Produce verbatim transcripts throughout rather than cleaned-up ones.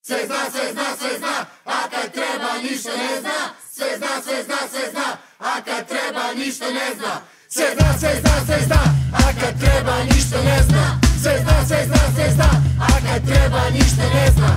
Sve zna, sve zna, sve zna, a kad treba ništa ne zna. Sve zna, sve zna, sve zna, a kad treba ništa ne zna. Sve zna, sve zna, sve zna, a kad treba ništa ne zna. Sve zna, sve zna, sve zna, a kad treba ništa ne zna.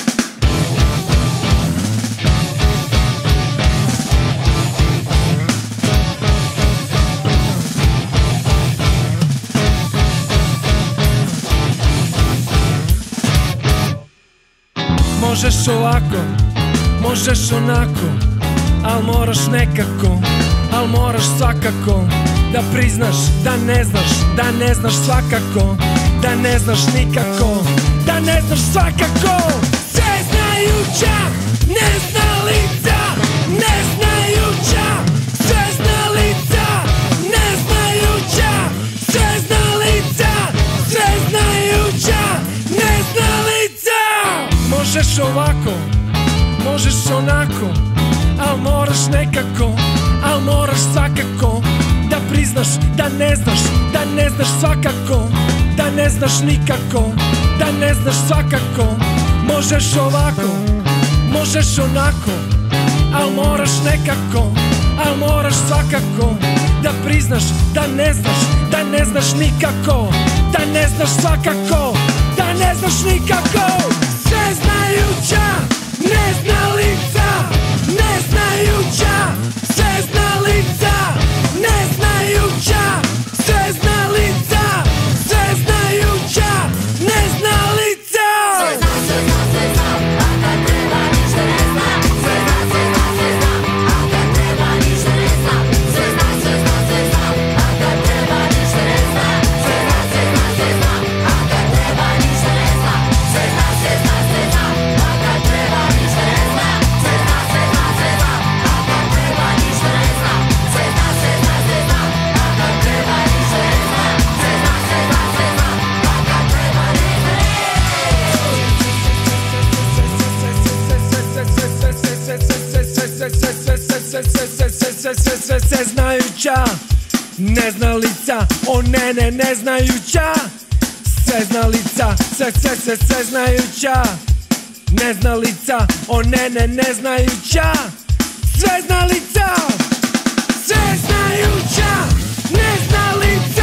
Možeš ovako, možeš onako, al moraš nekako, al moraš svakako da priznaš da ne znaš, da ne znaš svakako, da ne znaš nikako, da ne znaš svakako. Sveznajuća, neznalica, neznajuća, sveznalica, neznajuća, sveznalica, sveznajuća, neznalica. Možeš ovako, možeš onako, al moraš nekako, al moraš svakako da priznaš da ne znaš, da ne znaš svakako, da ne znaš nikako, da ne znaš svakako. Možeš ovako, možeš onako, al moraš nekako, al moraš svakako da priznaš da ne znaš, da ne znaš nikako, da ne znaš svakako, da ne znaš nikako. Sveznajuća, neznalica, neznajuća, sveznalica, neznajuća, sveznalica, sveznajuća, neznalica. Sve zna, sve zna, sve zna, a kad treba ništa ne zna. Sve zna, sve zna, sve zna, a kad treba ništa ne zna. Sve zna, sve zna, sve zna, a kad treba ništa ne zna. Sve zna, sve zna, sve zna, a kad treba ništa ne zna. Sve zna, sve zna, sve zna, a kad treba ništa ne zna. Sve zna, sve zna, sve zna, a kad treba ništa ne zna. Sve zna, sve zna, sve zna, a kad treba ništa ne zna. Sve zna, sve zna, sve zna, a kad treba ništa ne zna. Sveznajuća, neznalica, o ne ne neznajuća, sveznalica, sve sve sve sveznajuća, neznalica, o ne ne neznajuća, sveznalica, sveznajuća, neznalica.